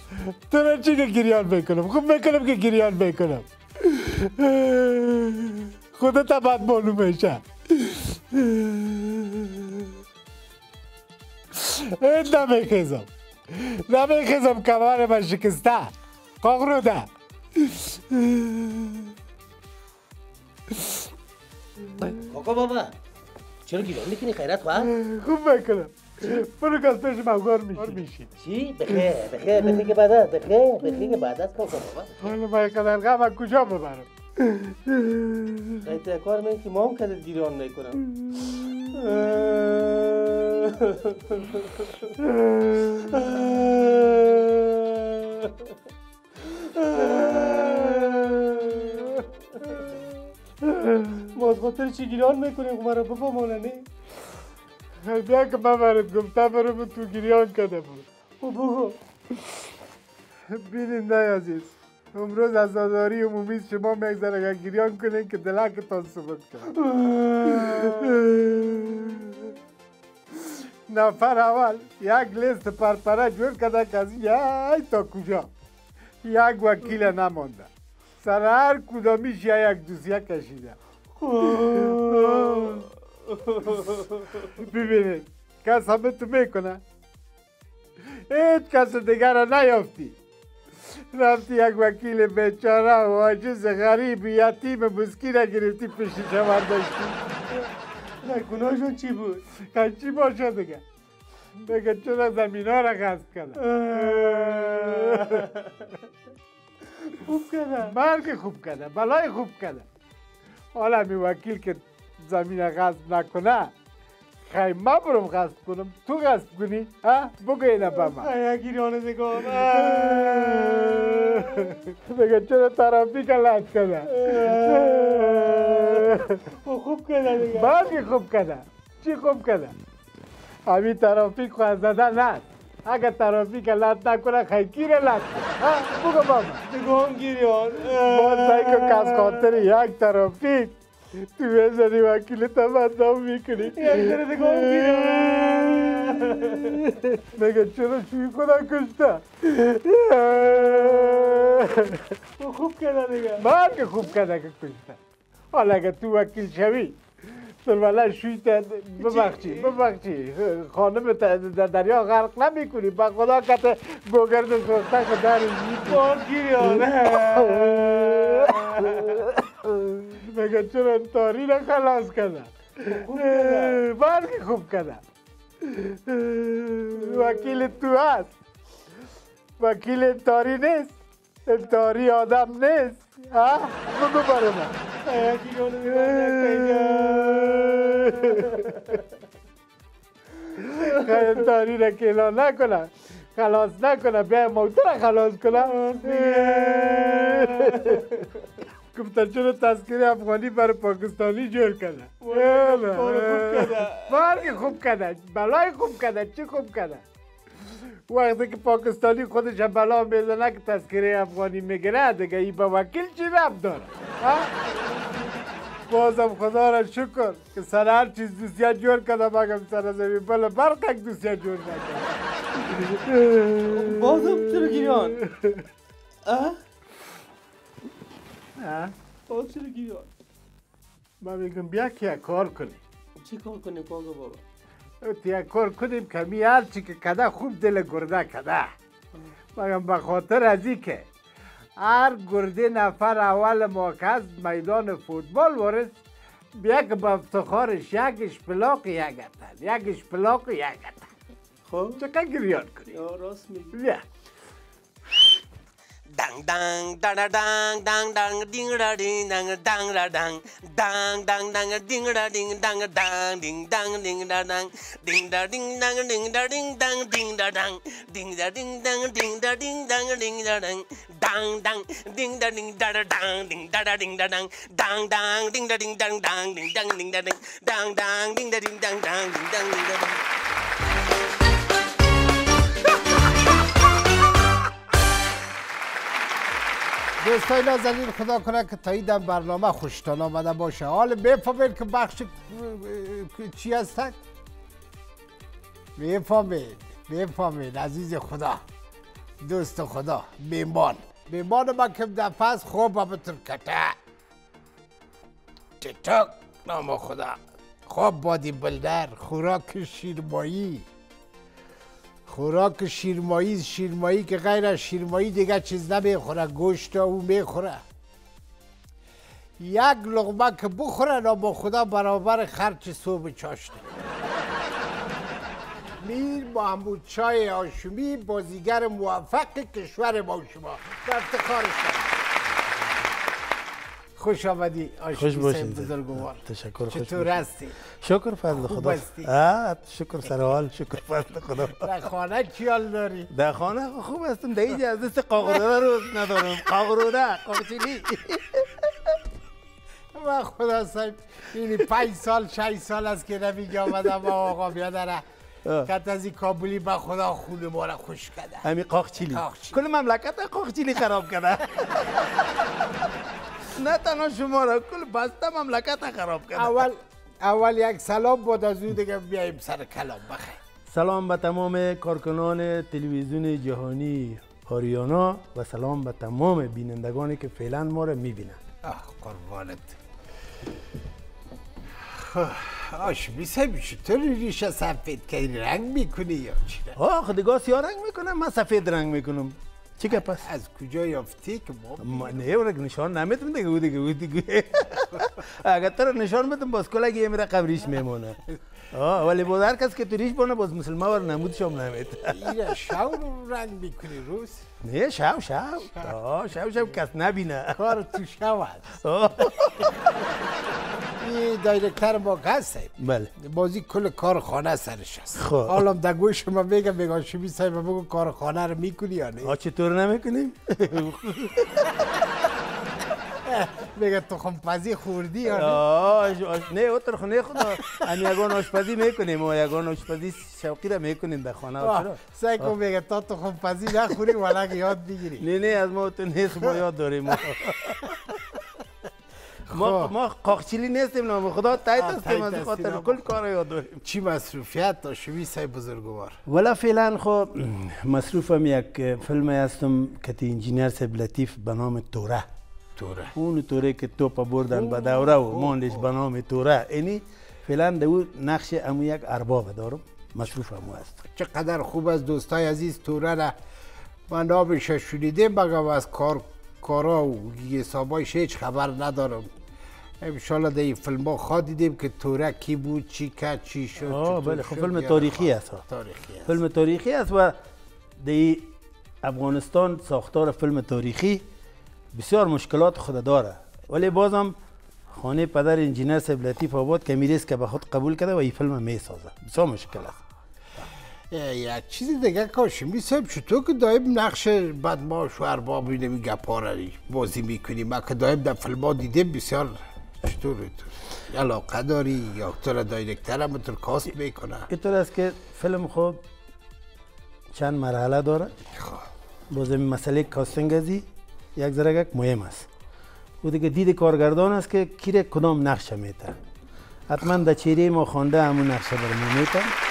تو را چی که گریان میکنم؟ خوب میکنم که گریان میکنم. خودت هم باید معلوم میشه. نمیخیزم کمر من شکسته قاقروده. آقا بابا چرا گیران میکنی خیرت خواهد؟ خوب میکنم. برو که از پیش موگار میشی. چی؟ بخیر که بعد است بخیر که بعد است کاکا بابا. حالا من قدر غم کجا ببرم؟ خیلی کار من که ما هم کدت گیران میکنم. باز خاطر چی گیران میکنیم مرا بابا مولانی؟ بیا که من برات گفتم برو تو گریان کده برو. بابا بیننده عزیز امروز عزاداری عمومی شما میگذره اگر گریان کنین که دلکتان سبک کنه. نفر اول یک لیست پرپره جور کرده که از یای تا کجا یک وکیل نمانده سر هر کدامیش یک دوسیه کشیده. ببینید کس همه تو میکنه هیچ کس دیگر را نیافتی. رفتی یک وکیل بیچاره و عاجز غریب یتیم مسکین گرفتی پیشش آورداشتی. گناهشون چی بود؟ چی باشه دیگه؟ بگه چرا زمین ها را غصب کردن. خوب کردن مرگ خوب کردن بلای خوب کردن. حالا می وکیل که زمین غصب نکنه خیلی من برم غصب کنم تو غصب کنی؟ بگو اینه به من. خیلی گیرانه نگاه بگه چرا ترافیک لط کده. خوب کده دیگه. مرگ خوب کده. چی خوب کده؟ همین ترافیک خواهد زده نست. اگر ترافیک لط نکنه خیلی گیره لط کنه. بگو با من. نگاه گیریان باز سعی که از خاطر یک ترافیک تو بزنی وکیل تا بدنام میکنی. یک داره نگاه گیریان مگه چرا شوی خدا کشته؟ خوب کده دیگه. مرگ خوب کده که کشته. حالا اگه تو وکیل شوی سروالا شوی ببخشی خانم در دریا غرق نمی کنی با خدا کت گوگرد سوخته که در بار گیریان مگه چرا تاری را خلاص کده. مرگ خوب کده. وکیل تو هست وکیل تاری نیست تاری آدم نیست. بگو برای من. خیلی تاری را که اعلان نکنه خلاص نکنه بیا موتو را خلاص کنه. گفته چرا تذکره افغانی برای پاکستانی جور کرده. مرگ خوب کرده بلای خوب کرده. چی خوب کرده؟ وقتی که پاکستانی خودش بلا میزنه که تذکره افغانی میگیره دیگه ای با وکیل چی ربط داره؟ بازم خدا را شکر که سر هر چیز دوسیه جور کرده مگم سر زمین بله برق یک دوسیه جور نکرده. بازم چرا گیریان؟ باز چرا گیریان؟ من میگم بیا که یک کار کنیم. چی کار کنیم کاغا بابا؟ یک کار کنیم که می هر چی که کده خوب دل گرده کده. مگم به خاطر از این که هر گرده نفر اول ما که از میدان فوتبال وارد بیا که به افتخارش یک اشپلاق یک اتن یک اشپلاق یک اتن. خب چقدر گریان کنی؟ راست میگی. بیا dang dang da da dang dang dang ding da ding dang dang da dang dang dang dang ding da ding dang dang ding dang ding da dang ding da ding dang ding da ding dang ding da dang ding da ding dang ding da ding dang ding da dang dang dang ding da ding da da dang ding da da ding da dang dang dang ding da ding dang dang ding dang ding da ding dang dang ding da ding dang dang ding dang ding da dang. دوستای نازنین خدا کنه که تا این برنامه خوشتان آمده باشه. حال بفهمید که بخش چی هستن؟ بفهمید عزیز خدا دوست خدا میمان ما که دفعه از خواب بطور کته تیتاک نام خدا خواب بادی بلدر خوراک شیرمایی که غیر از شیرمایی دیگه چیز نمیخوره گوشت او میخوره یک لقمه که بخوره نام خدا برابر خرچ صبح چاشته میر محمود چای آشومی بازیگر موفق کشور ما شما به افتخار شما خوش آمدی آشومی صاحب بزرگوار تشکر چطور هستی؟ شکر فضل خدا هستی؟ شکر سرحال شکر فضل خدا در خانه چیال داری؟ در خانه خوب هستم در اینجا از دست قاقروده رو ندارم قاقچیلی و خدا صاحب اینی 5 سال 6 سال است که نمیگه آمدم با آقا بیادره کت از این کابلی با خدا خون ما را خوش کرده همین قاقچیلی کل مملکت قاقچیلی خراب کرده نه تنها شما را کل بسته مملکت خراب کرده اول یک سلام بود از او دیگه بیاییم سر کلام بخیر سلام به تمام کارکنان تلویزیون جهانی آریانا و سلام به تمام بینندگانی که فعلا ما را میبینند قربانت آشمی صاحب چطور ریشه سفید که رنگ میکنی یا چی؟ آخ دیگه سیاه رنگ میکنم من سفید رنگ میکنم چی که پس؟ از کجا یافتی که ما نه ورک نشان نمیتونم دیگه اگر تو نشان بدم باز کلگی یه میره قبریش میمونه ولی بود هر کس که تو ریش بانه باز مسلمان ور نمودش هم نمید اینه شو رنگ میکنی روز؟ نه شو کس نبینه کار تو شو هست این دایرکتر ما هست بله بازی کل کار خانه سرش هست حالا در گوی شما بگم آشومی صاحب بگو کار خانه رو میکنی یا نه؟ چطور نمیکنیم؟ بگه تخم پزی خوردی یا نه اوتر خونه خدا هم یگان آشپزی میکنیم و یگان آشپزی شوقی را میکنیم در خانه سعی کن بگه تا تخم پزی نخوری ولک یاد بگیری نه از ما تو نیست ما یاد داریم ما قاقچیلی نیستیم نام خدا تایت هستیم از خاطر کل کار یاد داریم چی مصروفیت آشومی صاحب بزرگوار؟ ولی فعلا خب مصروفم یک فیلم هستم که انجینیر صاحب لطیف به نام توره اون توره که توپ بردن به دوره و ماندش به نام توره اینی فعلا دو نقش امو یک ارباب دارم مصروف امو هست چقدر خوب از دوستای عزیز توره را من نامش شنیده بگم از کارا و حسابایش هیچ خبر ندارم انشالله در این فیلم ها خواه دیدیم که توره کی بود چی کرد چی شد بله خب فیلم تاریخی است فیلم تاریخی است و در افغانستان ساختار فیلم تاریخی بسیار مشکلات خود داره ولی بازم خانه پدر انجینیر صاحب لطیف آباد که میریست که به خود قبول کرده و این فیلم میسازه بسیار مشکل است یک چیزی دیگه کاشمی صاحب چطور که دایم نقش بدماش و ارباب اینمی گپا را بازی میکنی من که دایم در فیلم ها دیدم بسیار چطور علاقه داری یا تو را دایرکتر هم تو کاست میکنه اینطور است که فیلم خب چند مرحله داره باز مسئله کاستینگ ازی یک ذره مهم است و دیگه دید کارگردان است که کیره کدام نقشه میته حتما در چهره ما خوانده همون نقشه برمون میته